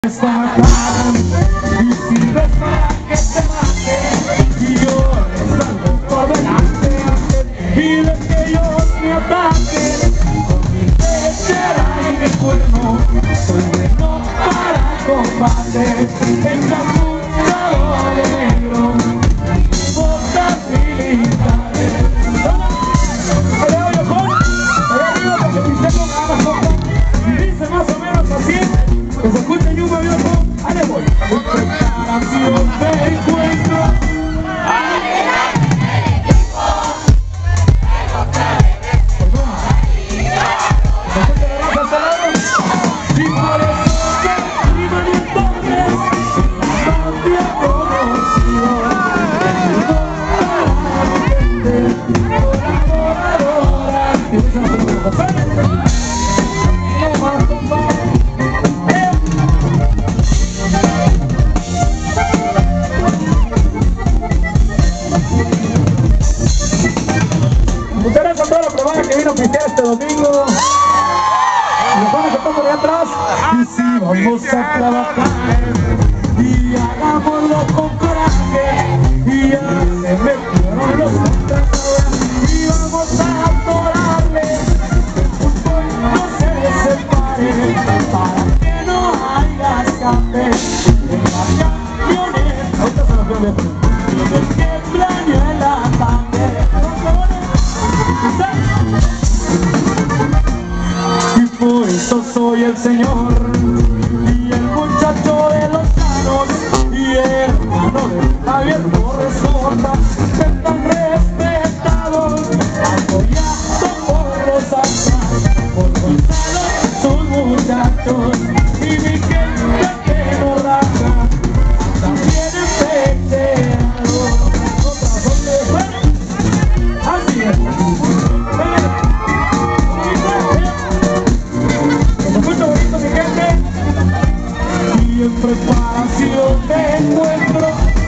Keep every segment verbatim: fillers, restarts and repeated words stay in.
Esta mataron, y si ves para que te mate, y yo les salgo por delante, y ves que ellos me ataquen, con mi pechera y mi cuerno, soy bueno para el combate, encapuchado de negro, botas militares. Allá voy yo con, allá arriba porque pisé con ganas con, y dice más o menos así. Que se escuche Yuma viejo, ahí voy. En preparación de encuentro. Adelante el equipo, contra el Y por eso que vivan y entonces la patria conoció. Colaboradoras. Y empiezan a hacer un poco. No más compadre. Muchas gracias a toda la probada que vino a pistear este domingo. Los jóvenes que están por allá atrás. Y si vamos a trabajar y hagámoslo con coraje. Y ya se metieron los contratadores y vamos a adorarle. Que el fútbol no se separe para que no haya escape. En la camioneta, ahorita se nos ve tiene que planear el ataque. Y por eso soy el señor y el muchacho de los sanos y hermano de Javier Torres Horta, que están respetados, apoyado por los atrás, por Gonzalo, sus muchachos y mi gente que no raja, también enfeteado. Otras donde fueron, así es. Y en preparación de encuentro.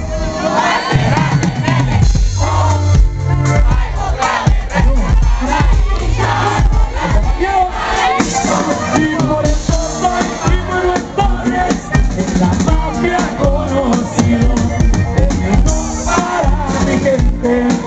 Y por eso soy primero entonces en la mafia conocido, el no para mi gente.